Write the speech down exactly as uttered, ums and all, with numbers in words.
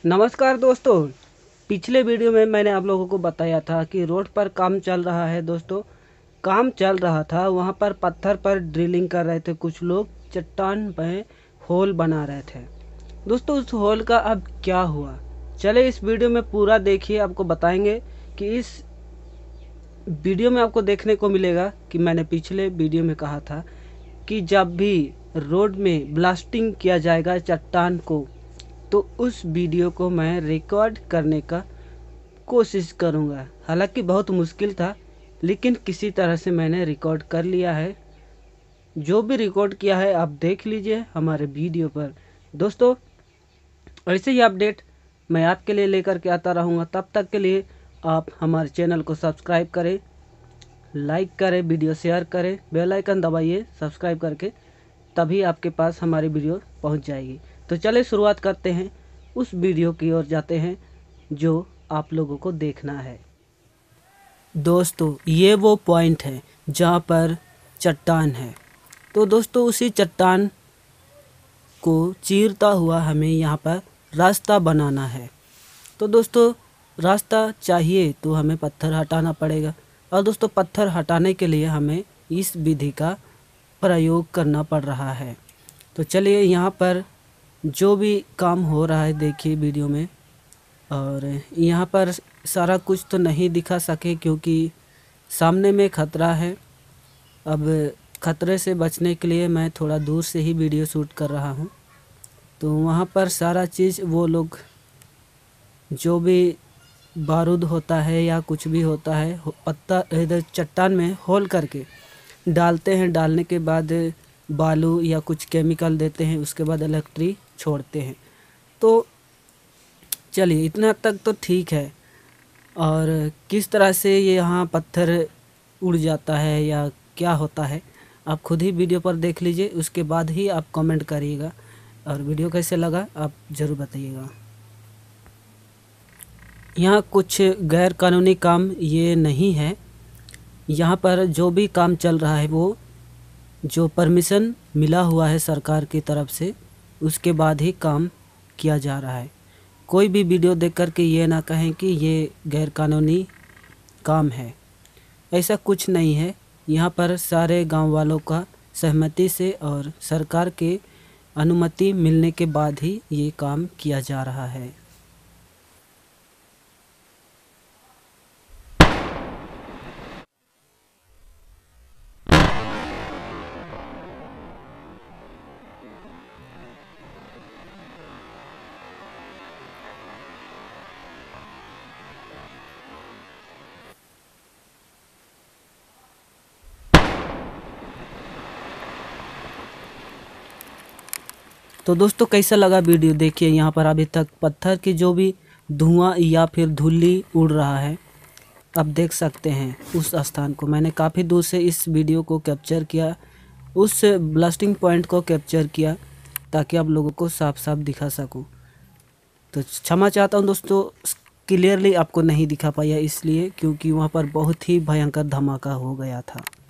नमस्कार दोस्तों, पिछले वीडियो में मैंने आप लोगों को बताया था कि रोड पर काम चल रहा है। दोस्तों काम चल रहा था, वहाँ पर पत्थर पर ड्रिलिंग कर रहे थे कुछ लोग, चट्टान में होल बना रहे थे। दोस्तों उस होल का अब क्या हुआ, चले इस वीडियो में पूरा देखिए। आपको बताएंगे कि इस वीडियो में आपको देखने को मिलेगा कि मैंने पिछले वीडियो में कहा था कि जब भी रोड में ब्लास्टिंग किया जाएगा चट्टान को, तो उस वीडियो को मैं रिकॉर्ड करने का कोशिश करूंगा। हालांकि बहुत मुश्किल था, लेकिन किसी तरह से मैंने रिकॉर्ड कर लिया है। जो भी रिकॉर्ड किया है आप देख लीजिए हमारे वीडियो पर। दोस्तों ऐसे ही अपडेट मैं आपके लिए लेकर के आता रहूँगा। तब तक के लिए आप हमारे चैनल को सब्सक्राइब करें, लाइक करें, वीडियो शेयर करें, बेल आइकन दबाइए सब्सक्राइब करके, तभी आपके पास हमारी वीडियो पहुंच जाएगी। तो चले शुरुआत करते हैं, उस वीडियो की ओर जाते हैं जो आप लोगों को देखना है। दोस्तों ये वो पॉइंट है जहां पर चट्टान है। तो दोस्तों उसी चट्टान को चीरता हुआ हमें यहां पर रास्ता बनाना है। तो दोस्तों रास्ता चाहिए तो हमें पत्थर हटाना पड़ेगा, और दोस्तों पत्थर हटाने के लिए हमें इस विधि का प्रयोग करना पड़ रहा है। तो चलिए यहाँ पर जो भी काम हो रहा है देखिए वीडियो में। और यहाँ पर सारा कुछ तो नहीं दिखा सके क्योंकि सामने में खतरा है। अब खतरे से बचने के लिए मैं थोड़ा दूर से ही वीडियो शूट कर रहा हूँ। तो वहाँ पर सारा चीज़ वो लोग जो भी बारूद होता है या कुछ भी होता है पत्ता इधर चट्टान में होल करके डालते हैं। डालने के बाद बालू या कुछ केमिकल देते हैं, उसके बाद इलेक्ट्रिक छोड़ते हैं। तो चलिए इतना तक तो ठीक है। और किस तरह से ये यहाँ पत्थर उड़ जाता है या क्या होता है आप खुद ही वीडियो पर देख लीजिए, उसके बाद ही आप कमेंट करिएगा। और वीडियो कैसे लगा आप ज़रूर बताइएगा। यहाँ कुछ गैर कानूनी काम ये नहीं है। यहाँ पर जो भी काम चल रहा है वो जो परमिशन मिला हुआ है सरकार की तरफ से, उसके बाद ही काम किया जा रहा है। कोई भी वीडियो देख कर के ये ना कहें कि ये गैर कानूनी काम है, ऐसा कुछ नहीं है। यहाँ पर सारे गांव वालों का सहमति से और सरकार के अनुमति मिलने के बाद ही ये काम किया जा रहा है। तो दोस्तों कैसा लगा वीडियो, देखिए यहाँ पर अभी तक पत्थर की जो भी धुआं या फिर धूली उड़ रहा है आप देख सकते हैं। उस स्थान को मैंने काफ़ी दूर से इस वीडियो को कैप्चर किया, उस ब्लास्टिंग पॉइंट को कैप्चर किया ताकि आप लोगों को साफ साफ दिखा सकूं। तो क्षमा चाहता हूं दोस्तों, क्लियरली आपको नहीं दिखा पाया इसलिए क्योंकि वहाँ पर बहुत ही भयंकर धमाका हो गया था।